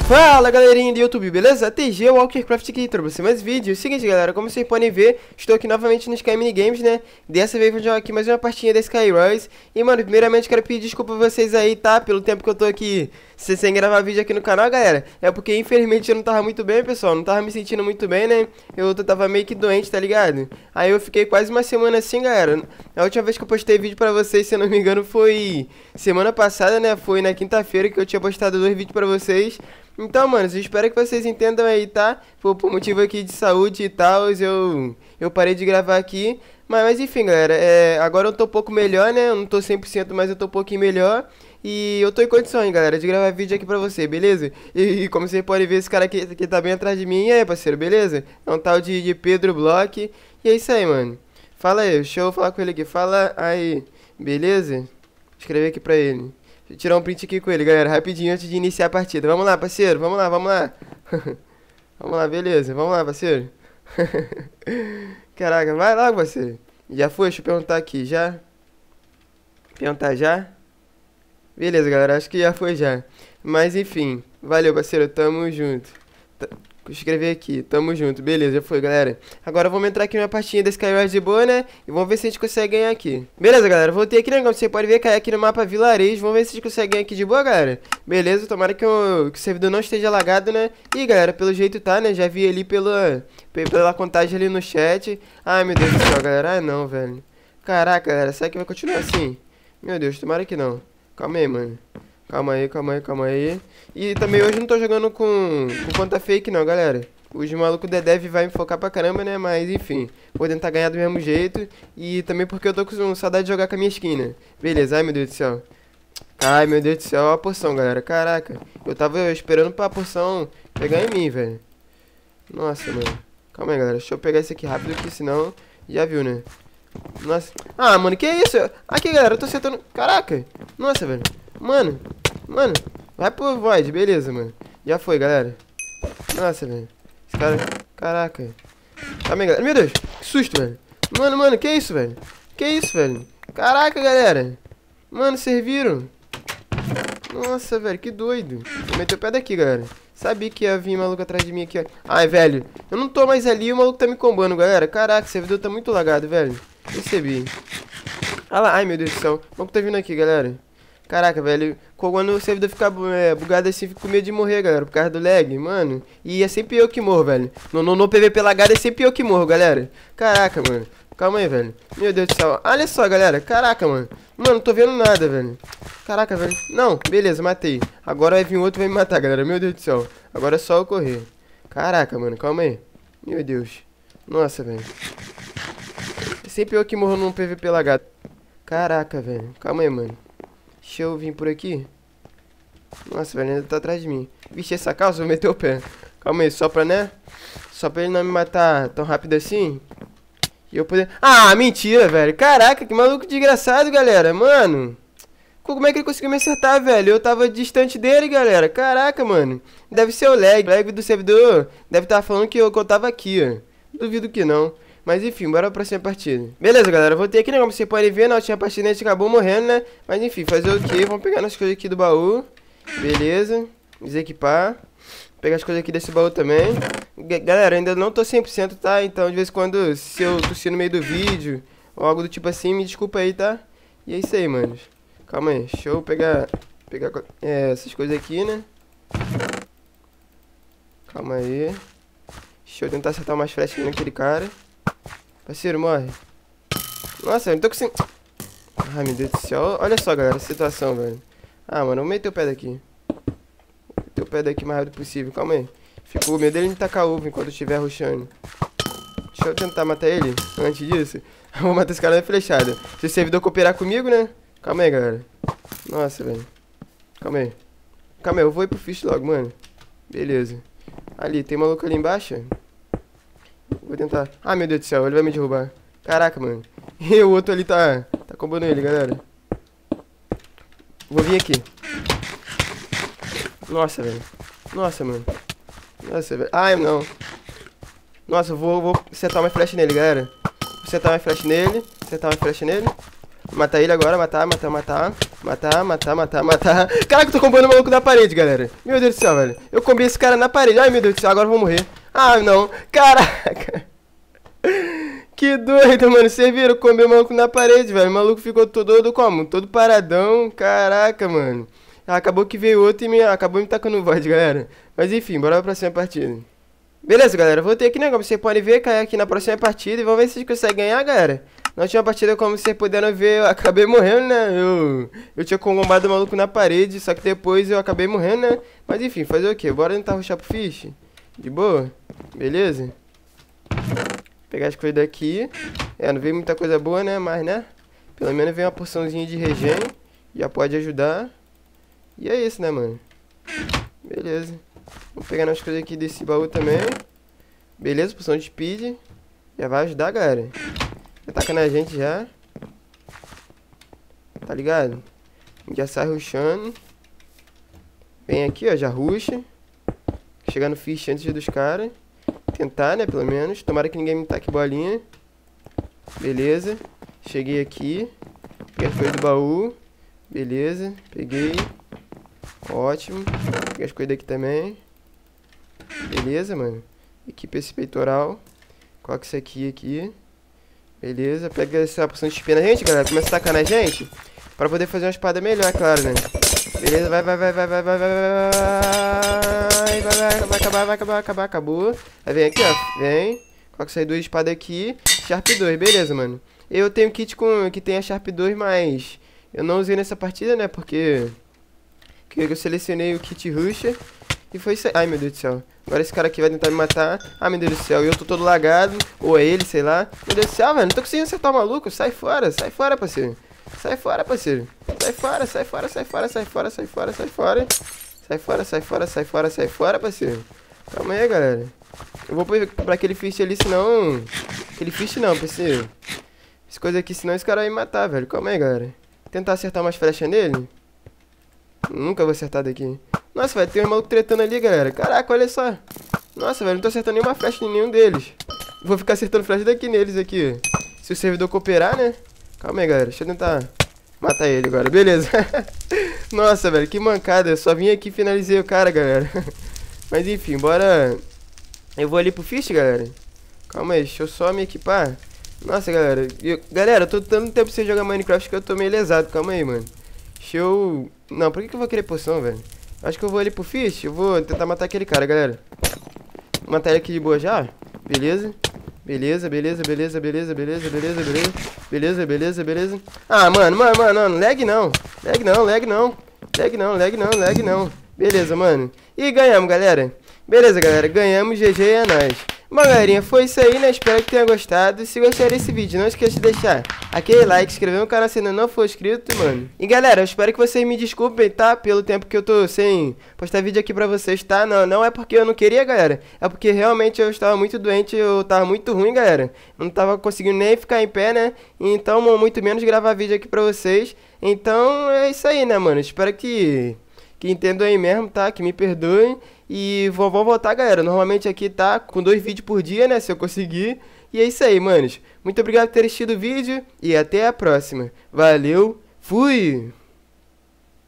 Fala galerinha do YouTube, beleza? TG Walkercraft aqui, trouxe mais vídeo. Seguinte galera, como vocês podem ver, estou aqui novamente no Sky Minigames, né? Dessa vez vou jogar aqui mais uma partinha da Sky Rise. E mano, primeiramente quero pedir desculpa a vocês aí, tá? Pelo tempo que eu tô aqui sem gravar vídeo aqui no canal, galera. É porque infelizmente eu não tava muito bem, pessoal. Não tava me sentindo muito bem, né? Eu tava meio que doente, tá ligado? Aí eu fiquei quase uma semana assim, galera. A última vez que eu postei vídeo pra vocês, se eu não me engano, foi semana passada, né? Foi na quinta-feira que eu tinha postado 2 vídeos pra vocês. Então, mano, eu espero que vocês entendam aí, tá? Por motivo aqui de saúde e tal, eu parei de gravar aqui. Mas enfim, galera, agora eu tô um pouco melhor, né? Eu não tô 100%, mas eu tô um pouquinho melhor. E eu tô em condições, galera, de gravar vídeo aqui pra você, beleza? E como vocês podem ver, esse cara aqui tá bem atrás de mim. E aí, parceiro, beleza? É um tal de Pedro Block. E é isso aí, mano. Fala aí, deixa eu falar com ele aqui. Fala aí, beleza? Vou escrever aqui pra ele. Deixa eu tirar um print aqui com ele, galera, rapidinho antes de iniciar a partida. Vamos lá, parceiro, vamos lá, vamos lá. Vamos lá, beleza, vamos lá, parceiro. Caraca, vai logo, parceiro. Já foi? Deixa eu perguntar aqui, já? Perguntar já? Beleza, galera, acho que já foi já. Mas enfim, valeu, parceiro, tamo junto. Vou escrever aqui, tamo junto, beleza, já foi, galera. Agora vamos entrar aqui numa partinha da Skyward de boa, né? E vamos ver se a gente consegue ganhar aqui. Beleza, galera, voltei aqui, né? Como você pode ver, cair aqui no mapa Vilarejo. Vamos ver se a gente consegue ganhar aqui de boa, galera. Beleza, tomara que o servidor não esteja lagado, né? E galera, pelo jeito tá, né? Já vi ali pela contagem ali no chat. Ai, meu Deus do céu, galera, ai não, velho. Caraca, galera, será que vai continuar assim? Meu Deus, tomara que não. Calma aí, mano. Calma aí, calma aí, calma aí. E também hoje não tô jogando com conta fake não, galera. Os malucos da Dev vai me focar pra caramba, né? Mas enfim, vou tentar ganhar do mesmo jeito. E também porque eu tô com saudade de jogar com a minha skin, né? Beleza, ai meu Deus do céu. Ai meu Deus do céu, olha a porção, galera. Caraca, eu tava esperando pra porção pegar em mim, velho. Nossa, mano. Calma aí, galera, deixa eu pegar esse aqui rápido, que senão já viu, né? Nossa. Ah, mano, que isso? Aqui, galera, eu tô acertando. Caraca. Nossa, velho. Mano, vai pro Void, beleza, mano. Já foi, galera. Nossa, velho. Esse cara, caraca. Calma aí, galera. Meu Deus, que susto, velho. Mano, que isso, velho? Que isso, velho? Caraca, galera. Mano, vocês viram? Nossa, velho, que doido. Vou meter o pé daqui, galera. Sabia que ia vir maluco atrás de mim aqui, ó. Ai, velho, eu não tô mais ali e o maluco tá me combando, galera. Caraca, o servidor tá muito lagado, velho. Percebi. Ah lá, ai, meu Deus do céu. O maluco tá vindo aqui, galera. Caraca, velho, quando o servidor ficar bugado assim, fico com medo de morrer, galera, por causa do lag, mano. E é sempre eu que morro, velho. No PVP lagado é sempre eu que morro, galera. Caraca, mano. Calma aí, velho. Meu Deus do céu. Olha só, galera. Caraca, mano. Mano, não tô vendo nada, velho. Caraca, velho. Não, beleza, matei. Agora vai vir outro e vai me matar, galera. Meu Deus do céu. Agora é só eu correr. Caraca, mano. Calma aí. Meu Deus. Nossa, velho. É sempre eu que morro num PVP lagado. Caraca, velho. Calma aí, mano. Deixa eu vir por aqui. Nossa, velho, ainda tá atrás de mim. Vixe, essa calça, vou meter o pé. Calma aí, só pra, né? Só pra ele não me matar tão rápido assim. E eu poder... Ah, mentira, velho. Caraca, que maluco desgraçado, galera. Mano. Como é que ele conseguiu me acertar, velho? Eu tava distante dele, galera. Caraca, mano. Deve ser o lag. O lag do servidor deve estar falando que eu tava aqui, ó. Duvido que não. Mas enfim, bora pra próxima partida. Beleza, galera, voltei aqui, né? Como vocês podem ver, na última partida a gente acabou morrendo, né? Mas enfim, fazer o quê? Vamos pegar nossas coisas aqui do baú. Beleza. Desequipar. Pegar as coisas aqui desse baú também. Galera, ainda não tô 100%, tá? Então, de vez em quando, se eu tossir no meio do vídeo ou algo do tipo assim, me desculpa aí, tá? E é isso aí, manos. Calma aí, deixa eu pegar essas coisas aqui, né? Calma aí. Deixa eu tentar acertar umas flechas naquele cara. Parceiro, morre. Nossa, eu não tô conseguindo. Ai, meu Deus do céu. Olha só, galera, a situação, velho. Ah, mano, vou meter o pé daqui. Vou meter o pé daqui o mais rápido possível. Calma aí. Fico com medo dele de tacar uva enquanto eu estiver rushando. Deixa eu tentar matar ele antes disso. Eu vou matar esse cara na flechada. Se o servidor cooperar comigo, né? Calma aí, galera. Nossa, velho. Calma aí. Calma aí, eu vou ir pro fish logo, mano. Beleza. Ali, tem maluco ali embaixo. Vou tentar. Ah, meu Deus do céu, ele vai me derrubar. Caraca, mano. E o outro ali tá combando ele, galera. Vou vir aqui. Nossa, velho. Nossa, mano. Nossa, velho. Ai, não. Nossa, eu vou acertar uma flecha nele, galera. Vou acertar uma flecha nele. Acertar uma flecha nele. Matar ele agora, matar. Caraca, eu tô combando o maluco na parede, galera. Meu Deus do céu, velho. Eu combei esse cara na parede. Ai, meu Deus do céu, agora eu vou morrer. Ah, não. Caraca. Que doido, mano. Vocês viram? Eu combei o maluco na parede, velho. O maluco ficou todo como? Todo paradão. Caraca, mano. Acabou que veio outro e acabou me tacando o void, galera. Mas enfim, bora pra próxima partida. Beleza, galera. Voltei aqui, né? Como vocês podem ver, cair aqui na próxima partida. E vamos ver se vocês conseguem ganhar, galera. Na última partida, como vocês puderam ver, eu acabei morrendo, né? Eu tinha combado o maluco na parede, só que depois eu acabei morrendo, né? Mas enfim, fazer o quê? Bora tentar rushar pro fish? De boa? Beleza? Pegar as coisas daqui. Não veio muita coisa boa, né? Mas, né? Pelo menos veio uma porçãozinha de regen. Já pode ajudar. E é isso, né, mano? Beleza. Vamos pegar as coisas aqui desse baú também. Beleza, porção de speed. Já vai ajudar, galera. Ataca na gente já. Tá ligado? Já sai rushando. Vem aqui, ó, já rusha. Chegar no fish antes dos caras. Tentar, né, pelo menos. Tomara que ninguém me taque bolinha. Beleza. Cheguei aqui. Peguei as coisas do baú. Beleza. Peguei. Ótimo. Peguei as coisas daqui também. Beleza, mano. Equipa esse peitoral. Coloca isso aqui. Beleza, pega essa porção de XP na gente, galera. Começa a tacar na gente. Pra poder fazer uma espada melhor, claro, né? Beleza, vai acabar, acabou. Aí vem aqui, ó, vem. Coloca essas duas espadas aqui. Sharp 2, beleza, mano. Eu tenho kit que tem a Sharp 2, mas eu não usei nessa partida, né? Porque eu selecionei o kit Rusher. E foi isso aí. Ai, meu Deus do céu. Agora esse cara aqui vai tentar me matar. Ai, meu Deus do céu. E eu tô todo lagado. Ou é ele, sei lá. Meu Deus do céu, velho. Não tô conseguindo acertar o maluco. Sai fora, parceiro. Sai fora, parceiro. Sai fora, parceiro. Calma aí, galera. Eu vou pra aquele fish ali, senão... Aquele fish não, parceiro. Essa coisa aqui, senão esse cara vai me matar, velho. Calma aí, galera. Tentar acertar umas flechas nele. Nunca vou acertar daqui. Nossa, velho, tem um maluco tretando ali, galera. Caraca, olha só. Nossa, velho, não tô acertando nenhuma flecha em nenhum deles. Vou ficar acertando flecha daqui neles aqui. Se o servidor cooperar, né? Calma aí, galera. Deixa eu tentar matar ele agora. Beleza. Nossa, velho, que mancada. Eu só vim aqui e finalizei o cara, galera. Mas enfim, bora. Eu vou ali pro fish, galera. Calma aí, deixa eu só me equipar. Nossa, galera. Galera, eu tô dando tempo pra você jogar Minecraft que eu tô meio lesado. Calma aí, mano. Deixa eu... Não, por que eu vou querer poção, velho? Acho que eu vou ali pro fish. Eu vou tentar matar aquele cara, galera. Vou matar ele aqui de boa já. Beleza. Beleza. Ah, mano. Lag não. Beleza, mano. E ganhamos, galera. Beleza, galera. Ganhamos. GG é nóis. Bom, galerinha, foi isso aí, né? Espero que tenha gostado. Se gostar desse vídeo, não esqueça de deixar aquele like, inscrever no canal se ainda não for inscrito, mano. E galera, eu espero que vocês me desculpem, tá? Pelo tempo que eu tô sem postar vídeo aqui pra vocês, tá? Não é porque eu não queria, galera. É porque realmente eu estava muito doente, eu tava muito ruim, galera. Não tava conseguindo nem ficar em pé, né? Então, muito menos gravar vídeo aqui pra vocês. Então, é isso aí, né, mano? Espero que entendam aí mesmo, tá? Que me perdoem. E vou voltar, galera. Normalmente aqui tá com 2 vídeos por dia, né? Se eu conseguir. E é isso aí, manos. Muito obrigado por ter assistido o vídeo. E até a próxima. Valeu. Fui!